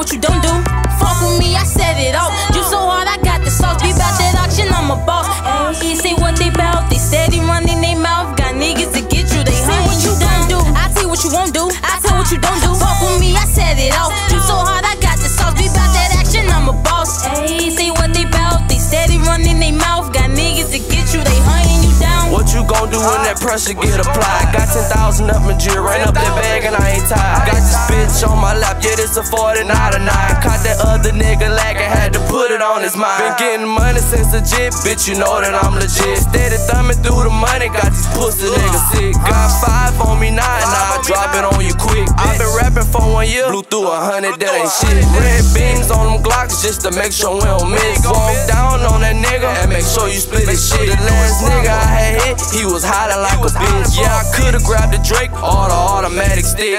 what you don't do. Fuck with me, I set it off. You so hard, I got the sauce. Be bout that auction, I'm a boss. Ayy, say what they bout. They steady running they mouth. Got niggas to get you. They say what you don't do. I tell what you won't do. I tell what you don't do. Fuck with me, I set it off. You so hard, I got the sauce. Be bout that action, I'm a boss. Ayy, say what they bout. They steady running they mouth. Got niggas to get you. They hunting you down. What you gon' do when that pressure get applied? Got 10,000 up in jewelry, ran up that bag and I ain't tired. Got this bitch on my lap, yeah, this a 40, not a 9. Caught that other nigga lagging, had to put it on his mind. Been getting money since legit, bitch, you know that I'm legit. Steady thumbing through the money, got these pussy niggas sick. Got 5 on me now, I drop it on you quick. I been rapping for 1 year, blew through 100, that ain't shit. Red beams on them Glocks just to make sure we don't miss. Walk down on that nigga and make sure you split his shit. The last nigga I had hit, he was hiding like a bitch. Yeah, I could've grabbed the Drake or the automatic stick.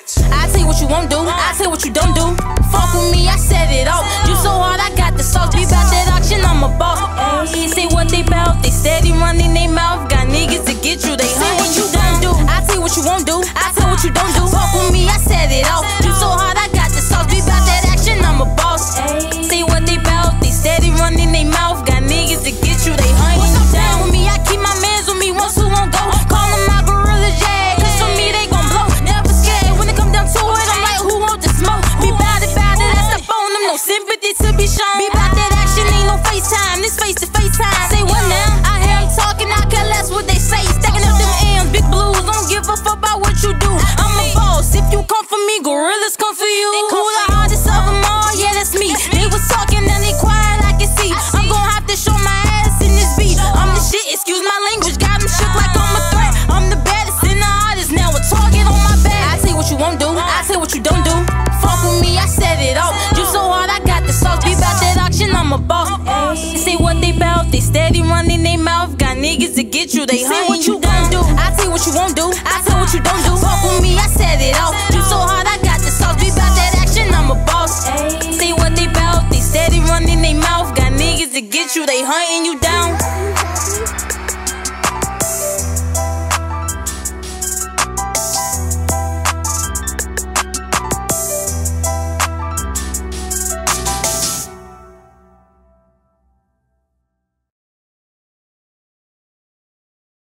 I tell you what you won't do, I tell what you don't do. Fuck with me, I set it off. You so hard, I got the sauce. Be bout that auction, I'm a boss. Ayy, say what they bout. They steady running they mouth. Got niggas to get you. They say what you don't do. I tell you what you won't do. I tell what you don't do. Fuck with me, I set it off. You so hard, I got the sauce. Be bout that action, I'm a boss. Ayy, say what they bout. They steady running they mouth. Got niggas to get you. They hunting you down. With me, I keep my mans with me. Ones who won't go. Call them my gorilla jag. Cause for me, they gon' blow. Never scared. When it come down to it, I'm like, who want the smoke? Be bout it, that's the phone. I'm no sympathy to be shown. Be bout that action, ain't no FaceTime. This face to face time. Say what now? I hear them talking, I care less what they say. Stacking up them M's, big blues. Don't give a fuck about what you do. I'm a boss. If you come for me, gorillas come for you. Who the hardest of them all? Yeah, that's me. They was talking and they quiet, I can see. I'm gon' have to show my ass in this beat. I'm the shit, excuse my language. Got them shook like I'm a threat. I'm the baddest and the hardest. Now a target on my back. I tell what you won't do. I tell what you don't do. Fuck with me, I set it off. You so hard, I got the sauce. Be bout that auction, I'm a boss. Ayy, say what they bout. They steady running they mouth. Got niggas to get you. They say what you don't do. I tell what you won't do. I tell what you don't do. Fuck with me, I set it off. You so hard, I got the sauce. Be bout that action, I'm a boss. Ayy, say what they bout. They steady running they mouth. Got niggas to get you. They hunting you down.